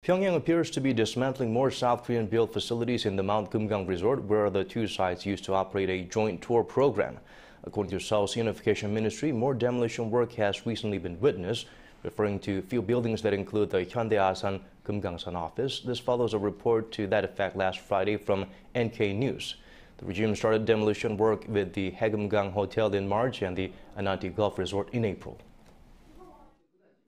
Pyongyang appears to be dismantling more South Korean-built facilities in the Mount Kumgang Resort, where the two sides used to operate a joint tour program. According to Seoul's Unification Ministry, more demolition work has recently been witnessed, referring to a few buildings that include the Hyundai Asan Kumgangsan Office. This follows a report to that effect last Friday from NK News. The regime started demolition work with the Haegumgang Hotel in March and the Ananti Golf Resort in April.